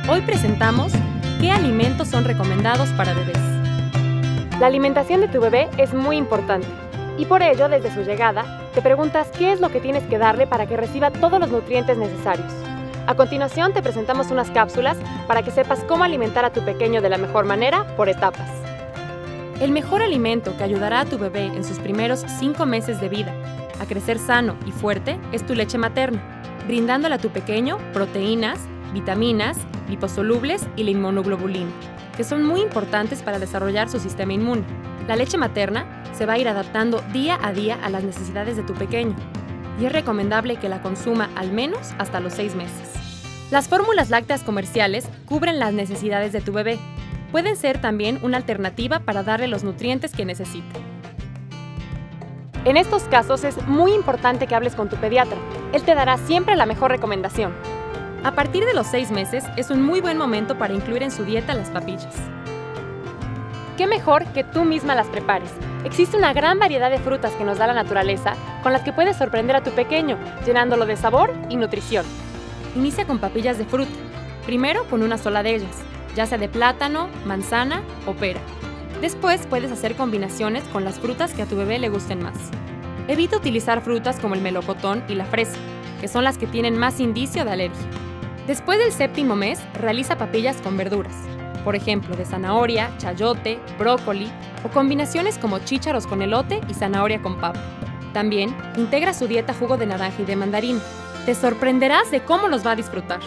Hoy presentamos ¿qué alimentos son recomendados para bebés? La alimentación de tu bebé es muy importante y por ello, desde su llegada, te preguntas qué es lo que tienes que darle para que reciba todos los nutrientes necesarios. A continuación, te presentamos unas cápsulas para que sepas cómo alimentar a tu pequeño de la mejor manera por etapas. El mejor alimento que ayudará a tu bebé en sus primeros 5 meses de vida a crecer sano y fuerte es tu leche materna, brindándole a tu pequeño proteínas, vitaminas, liposolubles y la inmunoglobulina, que son muy importantes para desarrollar su sistema inmune. La leche materna se va a ir adaptando día a día a las necesidades de tu pequeño y es recomendable que la consuma al menos hasta los 6 meses. Las fórmulas lácteas comerciales cubren las necesidades de tu bebé. Pueden ser también una alternativa para darle los nutrientes que necesita. En estos casos es muy importante que hables con tu pediatra. Él te dará siempre la mejor recomendación. A partir de los 6 meses es un muy buen momento para incluir en su dieta las papillas. ¿Qué mejor que tú misma las prepares? Existe una gran variedad de frutas que nos da la naturaleza con las que puedes sorprender a tu pequeño, llenándolo de sabor y nutrición. Inicia con papillas de fruta, primero con una sola de ellas, ya sea de plátano, manzana o pera. Después puedes hacer combinaciones con las frutas que a tu bebé le gusten más. Evita utilizar frutas como el melocotón y la fresa, que son las que tienen más indicio de alergia. Después del 7º mes, realiza papillas con verduras, por ejemplo, de zanahoria, chayote, brócoli o combinaciones como chícharos con elote y zanahoria con papa. También integra a su dieta jugo de naranja y de mandarina. Te sorprenderás de cómo los va a disfrutar.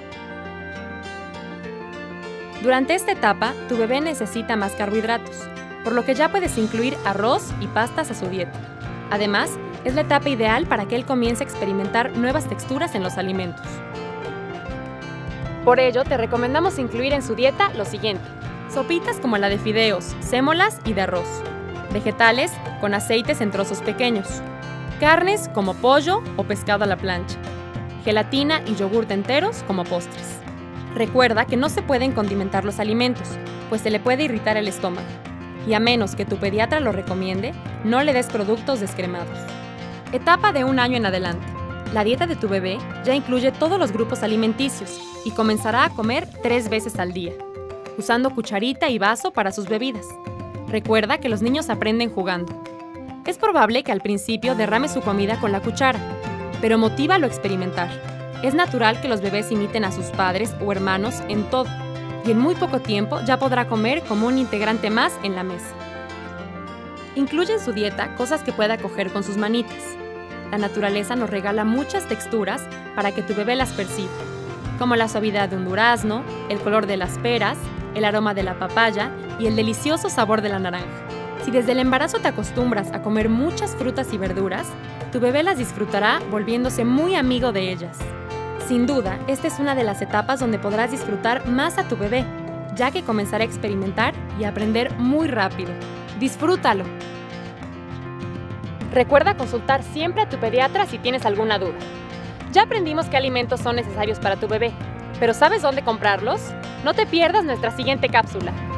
Durante esta etapa, tu bebé necesita más carbohidratos, por lo que ya puedes incluir arroz y pastas a su dieta. Además, es la etapa ideal para que él comience a experimentar nuevas texturas en los alimentos. Por ello, te recomendamos incluir en su dieta lo siguiente: sopitas como la de fideos, sémolas y de arroz, vegetales con aceites en trozos pequeños, carnes como pollo o pescado a la plancha, gelatina y yogurt enteros como postres. Recuerda que no se pueden condimentar los alimentos, pues se le puede irritar el estómago, y a menos que tu pediatra lo recomiende, no le des productos descremados. Etapa de 1 año en adelante. La dieta de tu bebé ya incluye todos los grupos alimenticios y comenzará a comer 3 veces al día, usando cucharita y vaso para sus bebidas. Recuerda que los niños aprenden jugando. Es probable que al principio derrame su comida con la cuchara, pero motívalo a experimentar. Es natural que los bebés imiten a sus padres o hermanos en todo, y en muy poco tiempo ya podrá comer como un integrante más en la mesa. Incluye en su dieta cosas que pueda coger con sus manitas. La naturaleza nos regala muchas texturas para que tu bebé las perciba, como la suavidad de un durazno, el color de las peras, el aroma de la papaya y el delicioso sabor de la naranja. Si desde el embarazo te acostumbras a comer muchas frutas y verduras, tu bebé las disfrutará volviéndose muy amigo de ellas. Sin duda, esta es una de las etapas donde podrás disfrutar más a tu bebé, ya que comenzará a experimentar y aprender muy rápido. ¡Disfrútalo! Recuerda consultar siempre a tu pediatra si tienes alguna duda. Ya aprendimos qué alimentos son necesarios para tu bebé, pero ¿sabes dónde comprarlos? No te pierdas nuestra siguiente cápsula.